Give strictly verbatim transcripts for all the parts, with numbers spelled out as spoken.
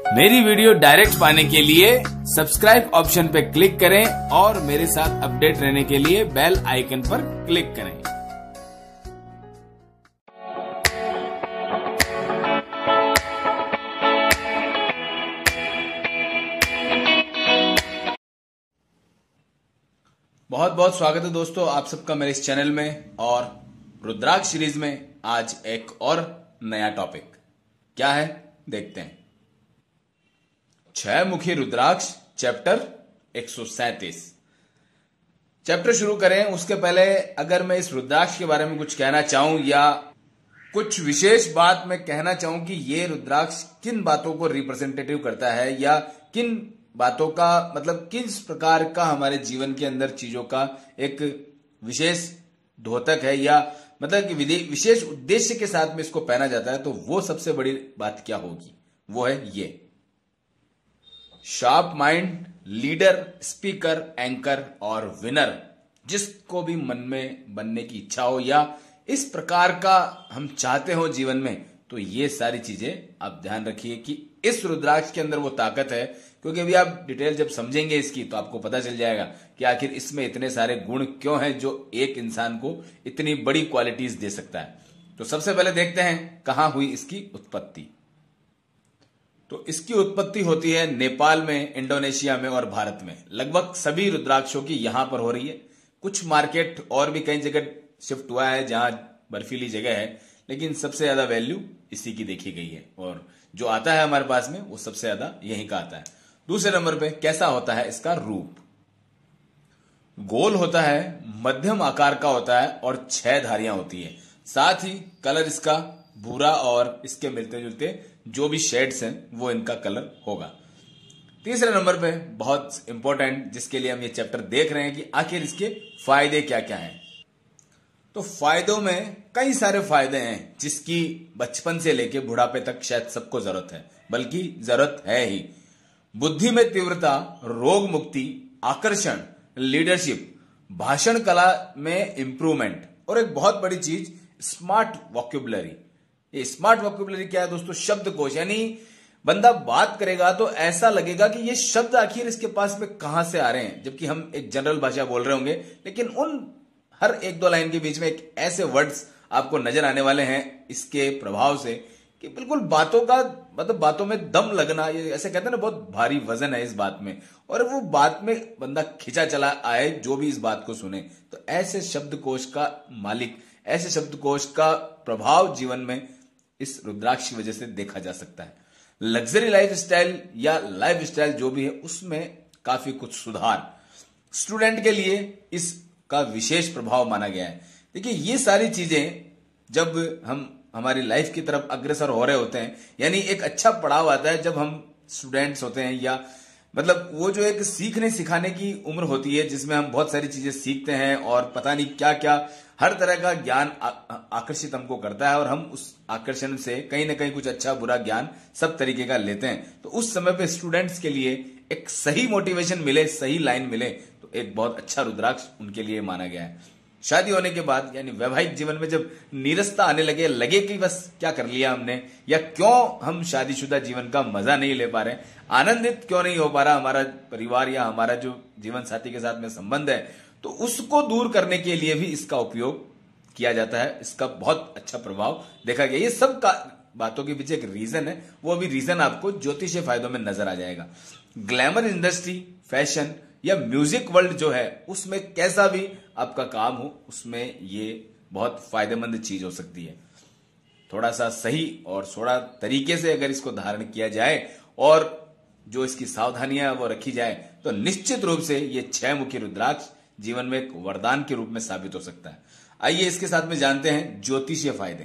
मेरी video direct पाने के लिए सब्सक्राइब ऑप्शन पर क्लिक करें और मेरे साथ अपडेट रहने के लिए बेल आइकन पर क्लिक करें। बहुत बहुत स्वागत है दोस्तों आप सबका मेरे इस चैनल में। और रुद्राक्ष सीरीज में आज एक और नया टॉपिक क्या है देखते हैं। छह मुखी रुद्राक्ष चैप्टर एक सौ सैंतीस। चैप्टर शुरू करें उसके पहले अगर मैं इस रुद्राक्ष के बारे में कुछ कहना चाहूं या कुछ विशेष बात मैं कहना चाहूं कि ये रुद्राक्ष किन बातों को रिप्रेजेंटेटिव करता है या किन बातों का मतलब किस प्रकार का हमारे जीवन के अंदर चीजों का एक विशेष द्योतक है या मतलब कि विशेष उद्देश्य के साथ में इसको पहना जाता है, तो वो सबसे बड़ी बात क्या होगी वो है ये sharp mind, leader, speaker, anchor और विनर। जिसको भी मन में बनने की इच्छा हो या इस प्रकार का हम चाहते हो जीवन में, तो ये सारी चीजें आप ध्यान रखिए कि इस रुद्राक्ष के अंदर वो ताकत है। क्योंकि अभी आप डिटेल जब समझेंगे इसकी तो आपको पता चल जाएगा कि आखिर इसमें इतने सारे गुण क्यों हैं जो एक इंसान को इतनी बड़ी क्वालिटीज दे सकता है। तो सबसे पहले देखते हैं कहां हुई इसकी उत्पत्ति। तो इसकी उत्पत्ति होती है नेपाल में, इंडोनेशिया में और भारत में। लगभग सभी रुद्राक्षों की यहां पर हो रही है। कुछ मार्केट और भी कई जगह शिफ्ट हुआ है जहां बर्फीली जगह है, लेकिन सबसे ज्यादा वैल्यू इसी की देखी गई है और जो आता है हमारे पास में वो सबसे ज्यादा यहीं का आता है। दूसरे नंबर पे कैसा होता है इसका रूप। गोल होता है, मध्यम आकार का होता है और छह धारियां होती है। साथ ही कलर इसका भूरा और इसके मिलते जुलते जो भी शेड्स हैं वो इनका कलर होगा। तीसरे नंबर पे बहुत इंपॉर्टेंट जिसके लिए हम ये चैप्टर देख रहे हैं कि आखिर इसके फायदे क्या क्या हैं। तो फायदों में कई सारे फायदे हैं जिसकी बचपन से लेके बुढ़ापे तक शायद सबको जरूरत है, बल्कि जरूरत है ही। बुद्धि में तीव्रता, रोग मुक्ति, आकर्षण, लीडरशिप, भाषण कला में इंप्रूवमेंट और एक बहुत बड़ी चीज स्मार्ट वोकैबुलरी। ये स्मार्ट वोकैबुलरी क्या है दोस्तों? शब्दकोश। यानी बंदा बात करेगा तो ऐसा लगेगा कि ये शब्द आखिर इसके पास में कहां से आ रहे हैं, जबकि हम एक जनरल भाषा बोल रहे होंगे, लेकिन उन हर एक दो लाइन के बीच में एक ऐसे वर्ड्स आपको नजर आने वाले हैं इसके प्रभाव से कि बिल्कुल बातों का मतलब बातों में दम लगना। ये ऐसे कहते हैं ना, बहुत भारी वजन है इस बात में और वो बात में बंदा खिंचा चला आए जो भी इस बात को सुने। तो ऐसे शब्दकोश का मालिक, ऐसे शब्दकोश का प्रभाव जीवन में इस रुद्राक्ष की वजह से देखा जा सकता है। लग्जरी लाइफ स्टाइल या लाइफ स्टाइल जो भी है उसमें काफी कुछ सुधार। स्टूडेंट के लिए इसका विशेष प्रभाव माना गया है। देखिए ये सारी चीजें जब हम हमारी लाइफ की तरफ अग्रसर हो रहे होते हैं, यानी एक अच्छा पड़ाव आता है जब हम स्टूडेंट्स होते हैं या मतलब वो जो एक सीखने सिखाने की उम्र होती है जिसमें हम बहुत सारी चीजें सीखते हैं और पता नहीं क्या क्या हर तरह का ज्ञान आकर्षित हमको करता है और हम उस आकर्षण से कहीं ना कहीं कुछ अच्छा बुरा ज्ञान सब तरीके का लेते हैं। तो उस समय पे स्टूडेंट्स के लिए एक सही मोटिवेशन मिले, सही लाइन मिले, तो एक बहुत अच्छा रुद्राक्ष उनके लिए माना गया है। शादी होने के बाद यानी वैवाहिक जीवन में जब नीरसता आने लगे, लगे कि बस क्या कर लिया हमने या क्यों हम शादीशुदा जीवन का मजा नहीं ले पा रहे, आनंदित क्यों नहीं हो पा रहा हमारा परिवार या हमारा जो जीवन साथी के साथ में संबंध है, तो उसको दूर करने के लिए भी इसका उपयोग किया जाता है। इसका बहुत अच्छा प्रभाव देखा गया। ये सब का बातों के पीछे एक रीजन है, वो भी रीजन आपको ज्योतिषीय फायदों में नजर आ जाएगा। ग्लैमर इंडस्ट्री, फैशन या म्यूजिक वर्ल्ड जो है उसमें कैसा भी आपका काम हो उसमें ये बहुत फायदेमंद चीज हो सकती है। थोड़ा सा सही और थोड़ा तरीके से अगर इसको धारण किया जाए और जो इसकी सावधानियां वो रखी जाए तो निश्चित रूप से ये छह मुखी रुद्राक्ष जीवन में एक वरदान के रूप में साबित हो सकता है। आइए इसके साथ में जानते हैं ज्योतिषीय फायदे।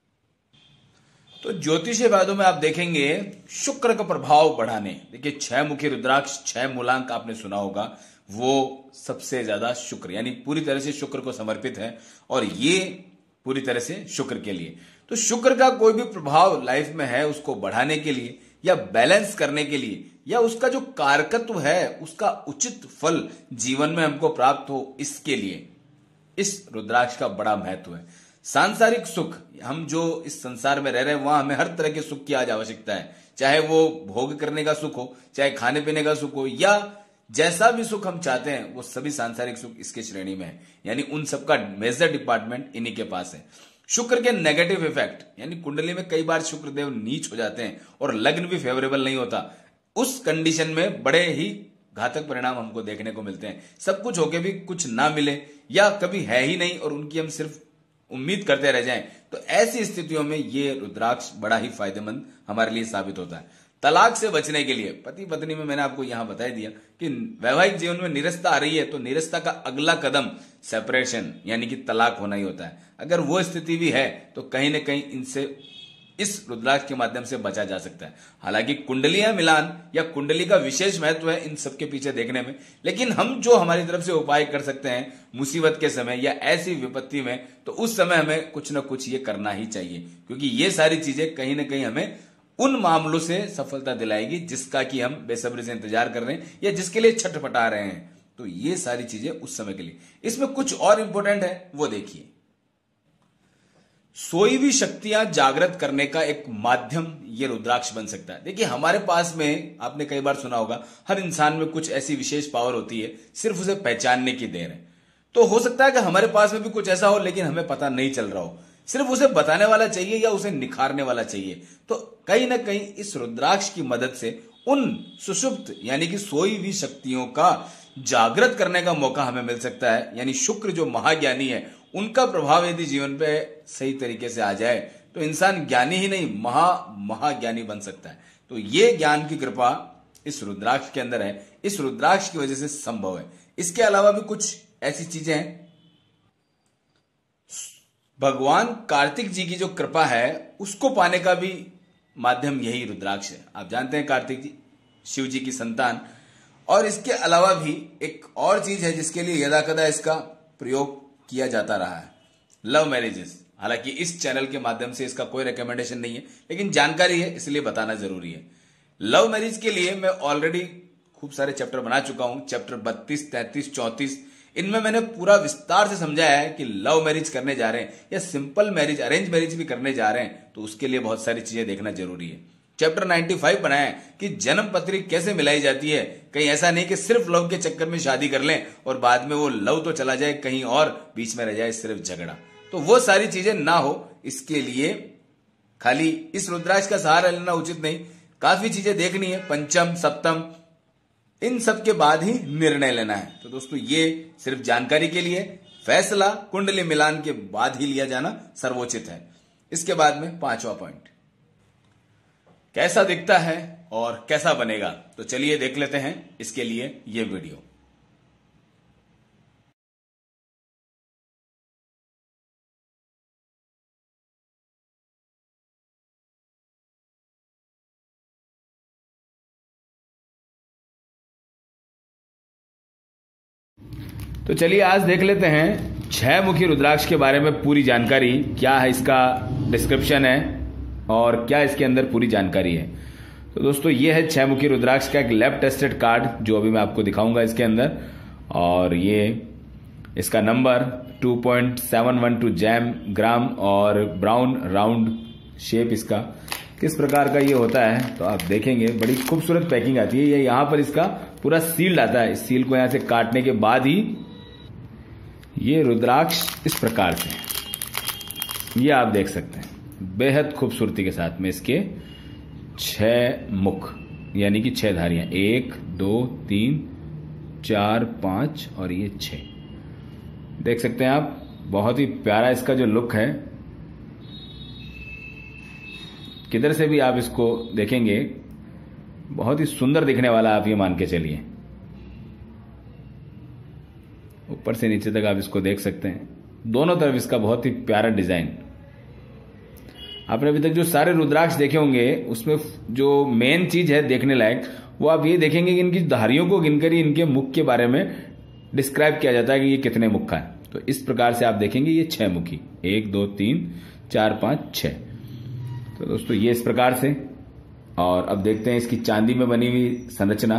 तो ज्योतिषीय फायदों में आप देखेंगे शुक्र का प्रभाव बढ़ाने। देखिए छह मुखी रुद्राक्ष, छह मूलांक आपने सुना होगा, वो सबसे ज्यादा शुक्र यानी पूरी तरह से शुक्र को समर्पित है और ये पूरी तरह से शुक्र के लिए। तो शुक्र का कोई भी प्रभाव लाइफ में है उसको बढ़ाने के लिए या बैलेंस करने के लिए या उसका जो कारकत्व है उसका उचित फल जीवन में हमको प्राप्त हो, इसके लिए इस रुद्राक्ष का बड़ा महत्व है। सांसारिक सुख, हम जो इस संसार में रह रहे हैं वहां हमें हर तरह के सुख की आज आवश्यकता है, चाहे वो भोग करने का सुख हो, चाहे खाने पीने का सुख हो, या जैसा भी सुख हम चाहते हैं वो सभी सांसारिक सुख इसके श्रेणी में है। यानी उन सबका मेजर डिपार्टमेंट इन्हीं के पास है। शुक्र के नेगेटिव इफेक्ट, यानी कुंडली में कई बार शुक्रदेव नीच हो जाते हैं और लग्न भी फेवरेबल नहीं होता। उस कंडीशन में बड़े ही घातक परिणाम हमको देखने को मिलते हैं। सब कुछ होके भी कुछ ना मिले या कभी है ही नहीं और उनकी हम सिर्फ उम्मीद करते रह जाएं, तो ऐसी स्थितियों में ये रुद्राक्ष बड़ा ही फायदेमंद हमारे लिए साबित होता है। तलाक से बचने के लिए, पति पत्नी में मैंने आपको यहां बता दिया कि वैवाहिक जीवन में निरस्ता आ रही है तो निरस्ता का अगला कदम सेपरेशन यानी कि तलाक होना ही होता है। अगर वो स्थिति भी है तो कहीं ना कहीं इनसे इस रुद्राक्ष के माध्यम से बचा जा सकता है। हालांकि कुंडलियां मिलान या कुंडली का विशेष महत्व है इन सबके पीछे देखने में, लेकिन हम जो हमारी तरफ से उपाय कर सकते हैं मुसीबत के समय या ऐसी विपत्ति में, तो उस समय हमें कुछ ना कुछ ये करना ही चाहिए, क्योंकि ये सारी चीजें कहीं ना कहीं हमें उन मामलों से सफलता दिलाएगी जिसका कि हम बेसब्री से इंतजार कर रहे हैं या जिसके लिए छटपटा रहे हैं। तो ये सारी चीजें उस समय के लिए। इसमें कुछ और इंपॉर्टेंट है, वो देखिए। सोई हुई शक्तियां जागृत करने का एक माध्यम ये रुद्राक्ष बन सकता है। देखिए हमारे पास में, आपने कई बार सुना होगा, हर इंसान में कुछ ऐसी विशेष पावर होती है, सिर्फ उसे पहचानने की देर है। तो हो सकता है कि हमारे पास में भी कुछ ऐसा हो लेकिन हमें पता नहीं चल रहा हो, सिर्फ उसे बताने वाला चाहिए या उसे निखारने वाला चाहिए। तो कहीं ना कहीं इस रुद्राक्ष की मदद से उन सुषुप्त यानी कि सोई हुई शक्तियों का जागृत करने का मौका हमें मिल सकता है। यानी शुक्र जो महाज्ञानी है, उनका प्रभाव यदि जीवन पे सही तरीके से आ जाए तो इंसान ज्ञानी ही नहीं महा महाज्ञानी बन सकता है। तो ये ज्ञान की कृपा इस रुद्राक्ष के अंदर है, इस रुद्राक्ष की वजह से संभव है। इसके अलावा भी कुछ ऐसी चीजें हैं। भगवान कार्तिक जी की जो कृपा है उसको पाने का भी माध्यम यही रुद्राक्ष है। आप जानते हैं कार्तिक जी शिव जी की संतान। और इसके अलावा भी एक और चीज है जिसके लिए यदा कदा इसका प्रयोग किया जाता रहा है, लव मैरिजेस। हालांकि इस चैनल के माध्यम से इसका कोई रिकमेंडेशन नहीं है, लेकिन जानकारी है इसलिए बताना जरूरी है। लव मैरिज के लिए मैं ऑलरेडी खूब सारे चैप्टर बना चुका हूं, चैप्टर बत्तीस, तैंतीस, चौंतीस। इनमें मैंने पूरा विस्तार से समझाया है कि लव मैरिज करने जा रहे हैं या सिंपल मैरिज, अरेंज मैरिज भी करने जा रहे हैं तो उसके लिए बहुत सारी चीजें देखना जरूरी है। चैप्टर पचानवे बनाया कि जन्म पत्री कैसे मिलाई जाती है। कहीं ऐसा नहीं कि सिर्फ लव के चक्कर में शादी कर लें और बाद में वो लव तो चला जाए कहीं और, बीच में रह जाए सिर्फ झगड़ा। तो वो सारी चीजें ना हो, इसके लिए खाली इस रुद्राक्ष का सहारा लेना उचित नहीं। काफी चीजें देखनी है, पंचम, सप्तम, इन सब के बाद ही निर्णय लेना है। तो दोस्तों ये सिर्फ जानकारी के लिए, फैसला कुंडली मिलान के बाद ही लिया जाना सर्वोचित है। इसके बाद में पांचवा पॉइंट, कैसा दिखता है और कैसा बनेगा। तो चलिए देख लेते हैं इसके लिए ये वीडियो। तो चलिए आज देख लेते हैं छह मुखी रुद्राक्ष के बारे में पूरी जानकारी, क्या है इसका डिस्क्रिप्शन है और क्या इसके अंदर पूरी जानकारी है। तो दोस्तों ये है छह मुखी रुद्राक्ष का एक लैब टेस्टेड कार्ड जो अभी मैं आपको दिखाऊंगा इसके अंदर। और ये इसका number two point seven one two जैम ग्राम और ब्राउन राउंड शेप इसका किस प्रकार का ये होता है तो आप देखेंगे। बड़ी खूबसूरत पैकिंग आती है। ये यहाँ पर इसका पूरा सील आता है। इस सील को यहाँ से काटने के बाद ही ये रुद्राक्ष इस प्रकार से ये आप देख सकते हैं, बेहद खूबसूरती के साथ में इसके छह मुख यानी कि छह धारियां, एक, दो, तीन, चार, पांच और ये छह देख सकते हैं आप। बहुत ही प्यारा इसका जो लुक है, किधर से भी आप इसको देखेंगे बहुत ही सुंदर दिखने वाला, आप ये मान के चलिए। ऊपर से नीचे तक आप इसको देख सकते हैं, दोनों तरफ इसका बहुत ही प्यारा डिजाइन। आपने अभी तक जो सारे रुद्राक्ष देखे होंगे उसमें जो मेन चीज है देखने लायक वो आप ये देखेंगे कि इनकी धारियों को गिनकर ही इनके मुख के बारे में डिस्क्राइब किया जाता है कि ये कितने मुख का है। तो इस प्रकार से आप देखेंगे ये छह मुखी, एक, दो, तीन, चार, पांच, छह। तो दोस्तों ये इस प्रकार से। और अब देखते हैं इसकी चांदी में बनी हुई संरचना।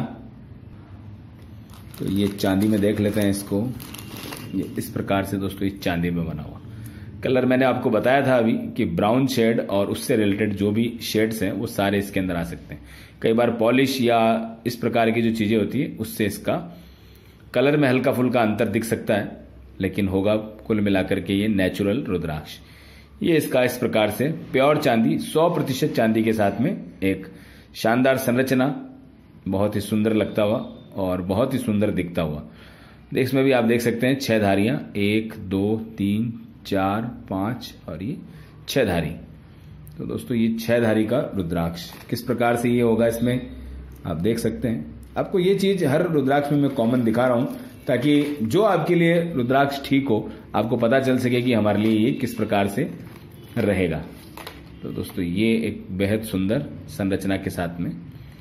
तो ये चांदी में देख लेते हैं इसको। ये इस प्रकार से दोस्तों इस चांदी में बना हुआ कलर मैंने आपको बताया था अभी कि ब्राउन शेड और उससे रिलेटेड जो भी शेड्स हैं वो सारे इसके अंदर आ सकते हैं। कई बार पॉलिश या इस प्रकार की जो चीजें होती है उससे इसका कलर में हल्का फुल्का अंतर दिख सकता है, लेकिन होगा कुल मिलाकर के ये नेचुरल रुद्राक्ष। ये इसका इस प्रकार से प्योर चांदी, सौ प्रतिशत चांदी के साथ में एक शानदार संरचना, बहुत ही सुंदर लगता हुआ और बहुत ही सुंदर दिखता हुआ। इसमें भी आप देख सकते हैं छह धारियां, एक दो तीन चार पांच और ये छह धारी। तो दोस्तों ये छह धारी का रुद्राक्ष किस प्रकार से ये होगा इसमें आप देख सकते हैं। आपको ये चीज हर रुद्राक्ष में मैं कॉमन दिखा रहा हूं ताकि जो आपके लिए रुद्राक्ष ठीक हो आपको पता चल सके कि हमारे लिए ये किस प्रकार से रहेगा। तो दोस्तों ये एक बेहद सुंदर संरचना के साथ में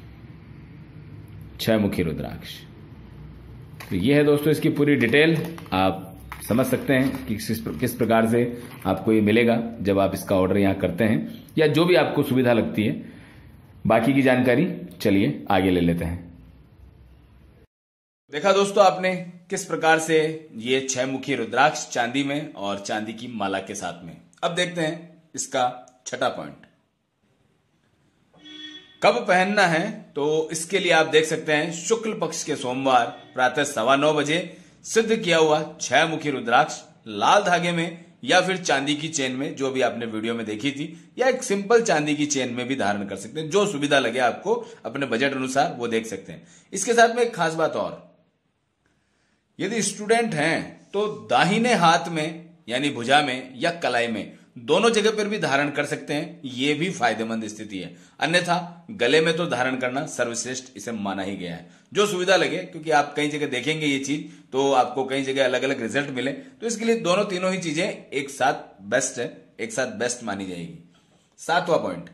छह मुखी रुद्राक्ष। तो ये है दोस्तों इसकी पूरी डिटेल। आप समझ सकते हैं कि किस किस प्रकार से आपको ये मिलेगा जब आप इसका ऑर्डर यहां करते हैं या जो भी आपको सुविधा लगती है। बाकी की जानकारी चलिए आगे ले लेते हैं। देखा दोस्तों आपने किस प्रकार से ये छह मुखी रुद्राक्ष चांदी में और चांदी की माला के साथ में। अब देखते हैं इसका छठा पॉइंट, कब पहनना है। तो इसके लिए आप देख सकते हैं शुक्ल पक्ष के सोमवार प्रातः सवा नौ बजे सिद्ध किया हुआ छह मुखी रुद्राक्ष लाल धागे में या फिर चांदी की चेन में, जो भी आपने वीडियो में देखी थी, या एक सिंपल चांदी की चेन में भी धारण कर सकते हैं। जो सुविधा लगे आपको अपने बजट अनुसार वो देख सकते हैं। इसके साथ में एक खास बात और, यदि स्टूडेंट हैं तो दाहिने हाथ में यानी भुजा में या कलाई में दोनों जगह पर भी धारण कर सकते हैं। यह भी फायदेमंद स्थिति है। अन्यथा गले में तो धारण करना सर्वश्रेष्ठ इसे माना ही गया है। जो सुविधा लगे, क्योंकि आप कई जगह देखेंगे ये चीज तो आपको कई जगह अलग अलग रिजल्ट मिले, तो इसके लिए दोनों तीनों ही चीजें एक साथ बेस्ट है, एक साथ बेस्ट मानी जाएगी। सातवां पॉइंट,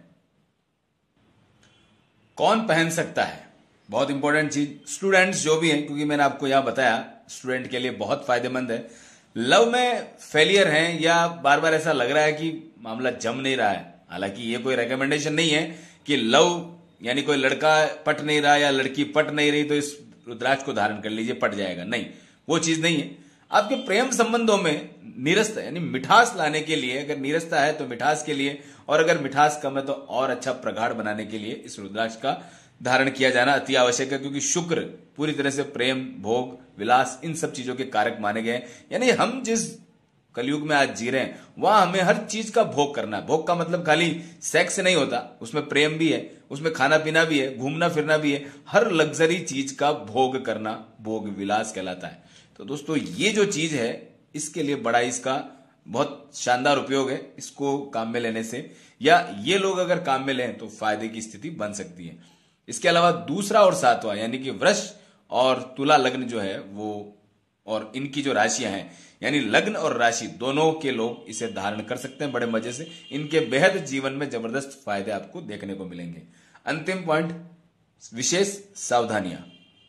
कौन पहन सकता है। बहुत इंपॉर्टेंट चीज, स्टूडेंट्स जो भी हैं, क्योंकि मैंने आपको यहां बताया स्टूडेंट के लिए बहुत फायदेमंद है। लव में फेलियर हैं या बार बार ऐसा लग रहा है कि मामला जम नहीं रहा है, हालांकि ये कोई रेकमेंडेशन नहीं है कि लव यानी कोई लड़का पट नहीं रहा या लड़की पट नहीं रही तो इस रुद्राक्ष को धारण कर लीजिए पट जाएगा, नहीं, वो चीज नहीं है। आपके प्रेम संबंधों में नीरसता यानी मिठास लाने के लिए, अगर नीरसता है तो मिठास के लिए, और अगर मिठास कम है तो और अच्छा प्रगाढ़ बनाने के लिए इस रुद्राक्ष का धारण किया जाना अति आवश्यक है। क्योंकि शुक्र पूरी तरह से प्रेम, भोग, विलास, इन सब चीजों के कारक माने गए हैं। यानी हम जिस कलयुग में आज जी रहे हैं वहां हमें हर चीज का भोग करना है। भोग का मतलब खाली सेक्स नहीं होता, उसमें प्रेम भी है, उसमें खाना पीना भी है, घूमना फिरना भी है। हर लग्जरी चीज का भोग करना भोग विलास कहलाता है। तो दोस्तों ये जो चीज है इसके लिए बड़ा इसका बहुत शानदार उपयोग है। इसको काम में लेने से या ये लोग अगर काम में लें तो फायदे की स्थिति बन सकती है। इसके अलावा दूसरा और सातवां यानी कि वृष और तुला लग्न जो है वो, और इनकी जो राशियां हैं यानी लग्न और राशि दोनों के लोग इसे धारण कर सकते हैं बड़े मजे से। इनके बेहद जीवन में जबरदस्त फायदे आपको देखने को मिलेंगे। अंतिम पॉइंट, विशेष सावधानियां।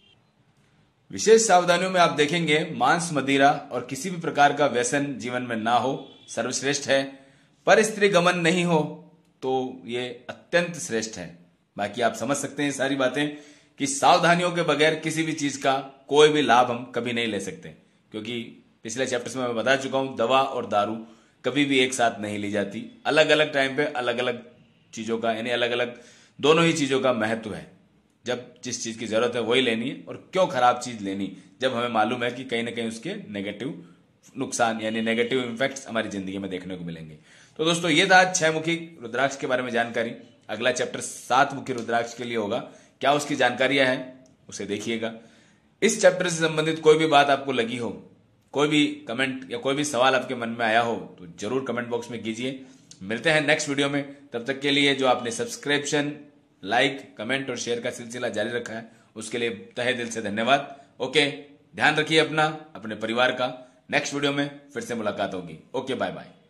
विशेष सावधानियों में आप देखेंगे मांस, मदिरा और किसी भी प्रकार का व्यसन जीवन में ना हो, सर्वश्रेष्ठ है। पर स्त्री गमन नहीं हो तो ये अत्यंत श्रेष्ठ है। बाकी आप समझ सकते हैं सारी बातें कि सावधानियों के बगैर किसी भी चीज का कोई भी लाभ हम कभी नहीं ले सकते। क्योंकि पिछले चैप्टर्स में मैं बता चुका हूं, दवा और दारू कभी भी एक साथ नहीं ली जाती। अलग अलग टाइम पे अलग अलग चीजों का यानी अलग अलग दोनों ही चीजों का महत्व है। जब जिस चीज की जरूरत है वही लेनी है, और क्यों खराब चीज लेनी जब हमें मालूम है कि कहीं ना कहीं उसके नेगेटिव नुकसान यानी नेगेटिव इम्पैक्ट्स हमारी जिंदगी में देखने को मिलेंगे। तो दोस्तों ये था छह मुखी रुद्राक्ष के बारे में जानकारी। अगला चैप्टर सात मुखी रुद्राक्ष के लिए होगा, क्या उसकी जानकारियां हैं उसे देखिएगा। इस चैप्टर से संबंधित कोई भी बात आपको लगी हो, कोई भी कमेंट या कोई भी सवाल आपके मन में आया हो तो जरूर कमेंट बॉक्स में कीजिए। मिलते हैं नेक्स्ट वीडियो में, तब तक के लिए जो आपने सब्सक्रिप्शन, लाइक, कमेंट और शेयर का सिलसिला जारी रखा है उसके लिए तहे दिल से धन्यवाद। ओके, ध्यान रखिए अपना, अपने परिवार का। नेक्स्ट वीडियो में फिर से मुलाकात होगी। Okay, bye bye.